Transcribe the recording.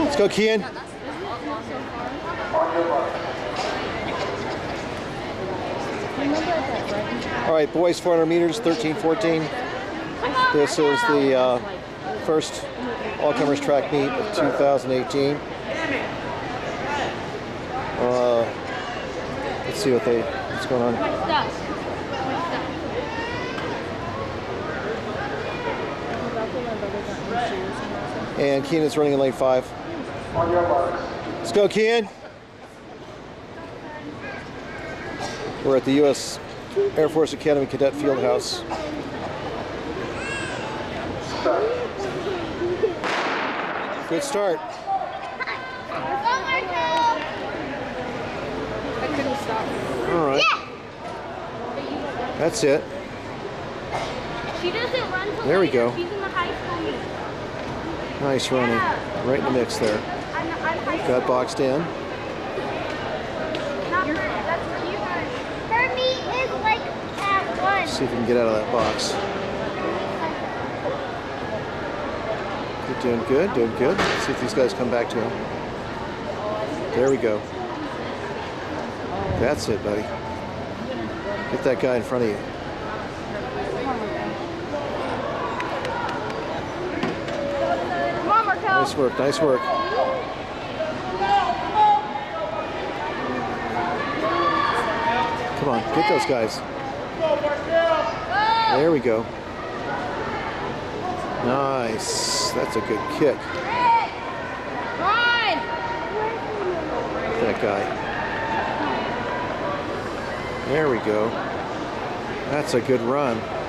Let's go, Kian. All right, boys, 400 meters, 13-14. This is the first all-comers track meet of 2018. Let's see what's going on. And Keenan's running in lane 5. Let's go, Keenan. We're at the U.S. Air Force Academy Cadet Fieldhouse. Good start. I couldn't stop. All right. That's it. She doesn't run till There we later. go. She's in the high school meet. Nice running. Right in the mix there. I'm high school. Got boxed in. Not her. That's cute. Her meet is like at 1. See if we can get out of that box. You're doing good, doing good. See if these guys come back to him. There we go. That's it, buddy. Get that guy in front of you. Come on, Markel. Nice work, nice work. Come on, get those guys. There we go. Nice. That's a good kick. Run! That guy. There we go. That's a good run.